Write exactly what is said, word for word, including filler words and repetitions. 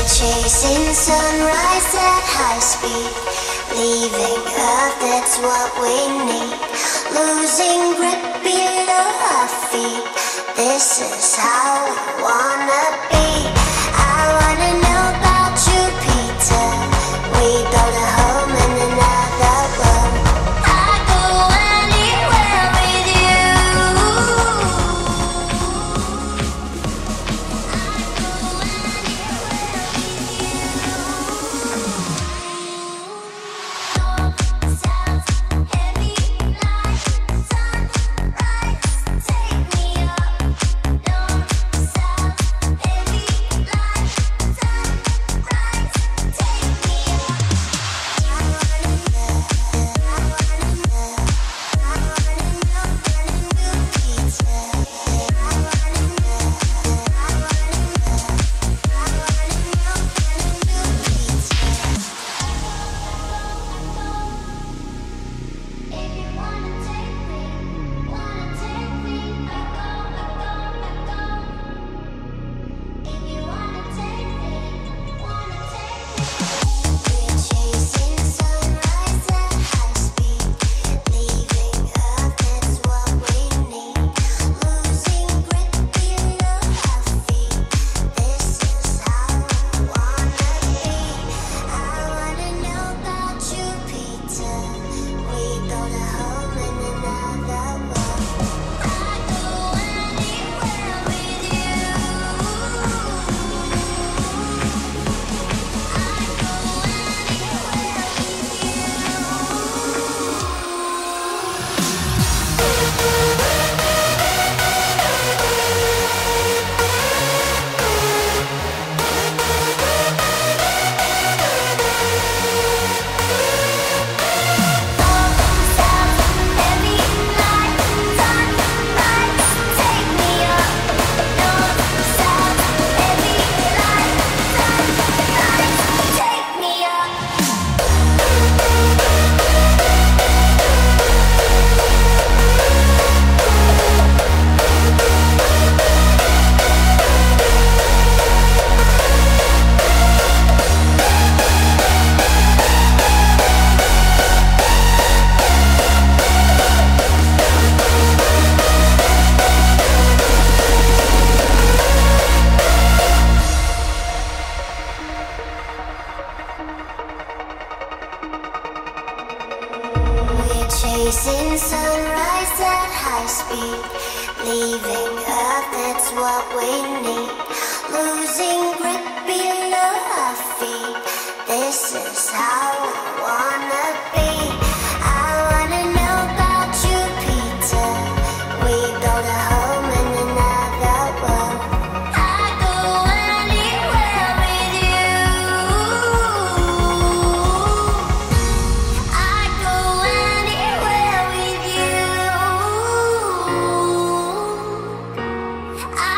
Chasing sunrise at high speed, leaving Earth, that's what we need. Losing grip below our feet, this is how we wanna be. I wanna know about you, Peter. We build a home in another world. I'd go anywhere with you. Chasing sunrise at high speed, leaving Earth, that's what we need. Losing grip below our feet, this is how I wanna be. I wanna know about you, Peter. We build a home in another world. I'd go anywhere with you. I'd go anywhere with you. I